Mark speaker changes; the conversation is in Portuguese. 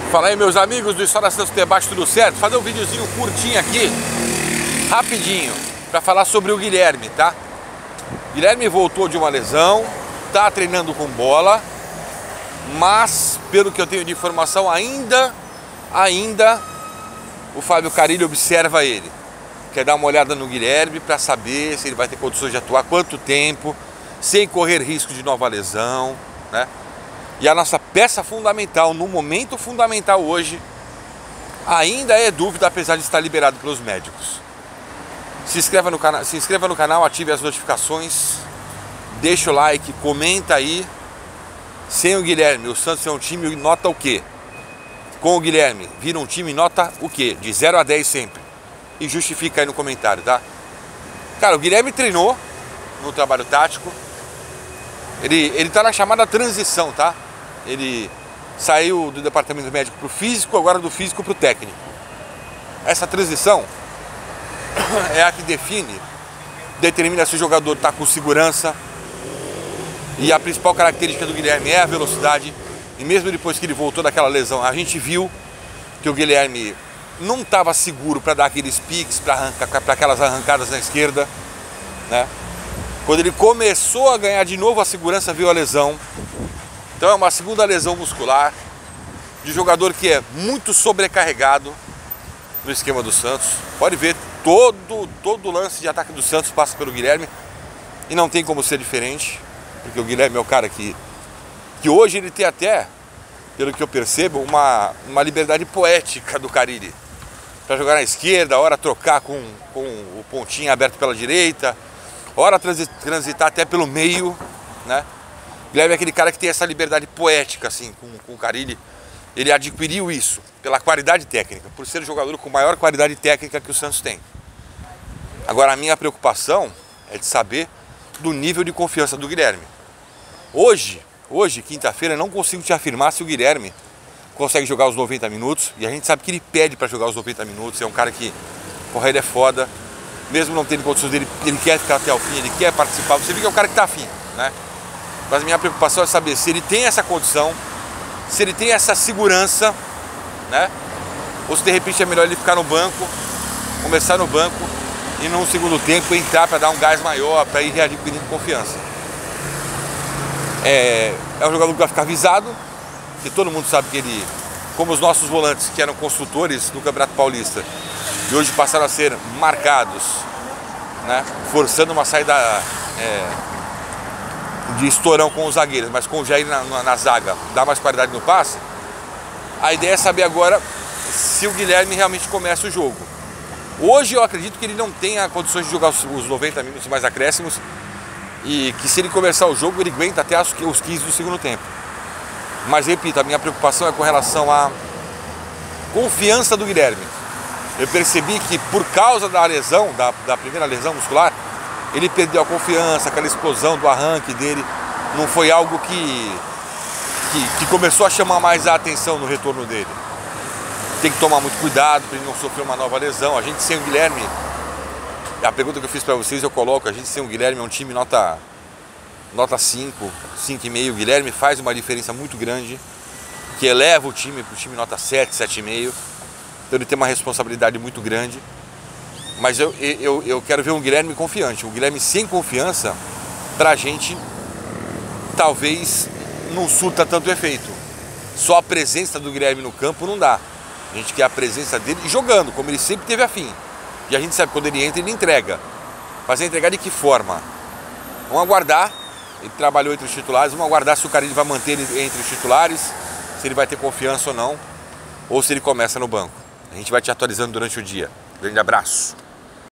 Speaker 1: Fala aí, meus amigos do História Santos Debate, tudo certo? Fazer um videozinho curtinho aqui, rapidinho, para falar sobre o Guilherme, tá? Guilherme voltou de uma lesão, tá treinando com bola, mas pelo que eu tenho de informação ainda o Fábio Carille observa ele. Quer dar uma olhada no Guilherme para saber se ele vai ter condições de atuar, quanto tempo, sem correr risco de nova lesão, né? E a nossa peça fundamental, no momento fundamental hoje, ainda é dúvida, apesar de estar liberado pelos médicos. Se inscreva no canal, ative as notificações, deixa o like, comenta aí. Sem o Guilherme, o Santos é um time nota o quê? Com o Guilherme, vira um time nota o quê? De 0 a 10 sempre. E justifica aí no comentário, tá? Cara, o Guilherme treinou no trabalho tático. Ele tá na chamada transição, tá? Ele saiu do departamento médico pro físico, agora do físico pro técnico. Essa transição é a que determina se o jogador tá com segurança. E a principal característica do Guilherme é a velocidade. E mesmo depois que ele voltou daquela lesão, a gente viu que o Guilherme não estava seguro para dar aqueles piques, para aquelas arrancadas na esquerda, né? Quando ele começou a ganhar de novo a segurança, veio a lesão. Então é uma segunda lesão muscular de jogador que é muito sobrecarregado no esquema do Santos. Pode ver, todo lance de ataque do Santos passa pelo Guilherme e não tem como ser diferente, porque o Guilherme é o cara que hoje ele tem até, pelo que eu percebo, uma liberdade poética do Carille para jogar na esquerda, hora trocar com o pontinho aberto pela direita, hora transitar até pelo meio, né? O Guilherme é aquele cara que tem essa liberdade poética assim com o Carille. Ele adquiriu isso pela qualidade técnica, por ser o jogador com maior qualidade técnica que o Santos tem. Agora a minha preocupação é de saber do nível de confiança do Guilherme. Hoje, quinta-feira, não consigo te afirmar se o Guilherme consegue jogar os 90 minutos. E a gente sabe que ele pede para jogar os 90 minutos. É um cara que, porra, ele é foda. Mesmo não tendo condições dele, ele quer ficar até o fim, ele quer participar. Você vê que é um cara que tá afim, né? Mas a minha preocupação é saber se ele tem essa condição, se ele tem essa segurança, né? Ou se de repente é melhor ele ficar no banco, começar no banco e num segundo tempo entrar para dar um gás maior, para ir readquirindo confiança. É um jogador que vai ficar visado, que todo mundo sabe que ele, como os nossos volantes que eram construtores do Campeonato Paulista e hoje passaram a ser marcados, né, forçando uma saída de estourão com os zagueiros, mas com o Jair na zaga, dá mais qualidade no passe. A ideia é saber agora se o Guilherme realmente começa o jogo. Hoje eu acredito que ele não tenha condições de jogar os 90 minutos mais acréscimos e que se ele começar o jogo ele aguenta até os 15 do segundo tempo. Mas repito, a minha preocupação é com relação à confiança do Guilherme. Eu percebi que por causa da lesão, da primeira lesão muscular, ele perdeu a confiança, aquela explosão do arranque dele, não foi algo que começou a chamar mais a atenção no retorno dele. Tem que tomar muito cuidado para ele não sofrer uma nova lesão. A gente sem o Guilherme, a pergunta que eu fiz para vocês eu coloco, a gente sem o Guilherme é um time nota 5, 5,5. O Guilherme faz uma diferença muito grande, que eleva o time para o time nota 7, 7,5. Então ele tem uma responsabilidade muito grande. Mas eu quero ver um Guilherme confiante. Um Guilherme sem confiança, pra gente, talvez não surta tanto efeito. Só a presença do Guilherme no campo não dá. A gente quer a presença dele jogando, como ele sempre teve afim. E a gente sabe que quando ele entra, ele entrega. Mas entregar de que forma? Vamos aguardar. Ele trabalhou entre os titulares. Vamos aguardar se o Carille vai manter ele entre os titulares, se ele vai ter confiança ou não, ou se ele começa no banco. A gente vai te atualizando durante o dia. Grande abraço.